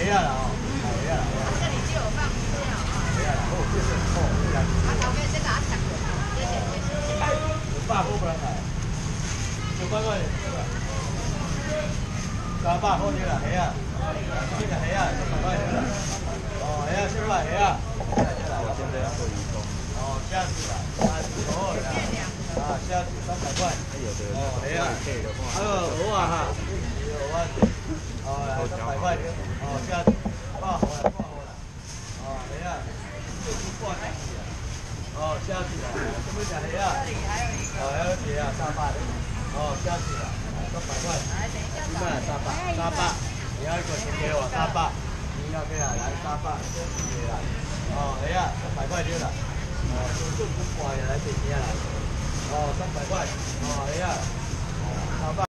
啊啦哦，黑啊啦。 这里就有放鱼料啊。 黑啊啦，好，这是好，这个。 啊，头家这个啊，吃过，这是这是。 500块不能买，900块，300好啲啦，黑啊，这个黑啊，300块的啦。哦，黑啊，是吧？黑啊。我现在要做鱼工。哦，虾子啦，虾子哦啦。啊，虾子300块。哦，黑啊。还有鹅啊哈，鹅啊，哦，300块的。哦，虾子，挂好了，挂好了。哦，黑啊，这是挂虾子啊。哦，虾子啊，什么虾黑啊？这里还有一个。哦，还有几啊？沙巴的。哦，虾子啊，300块。你买沙巴，你要一个钱给我沙巴，你要给啊，来沙巴，这是的啦。哦，哎呀，300块对了。哦，这不挂也来这边来。哦，300块。哦，哎呀。沙巴。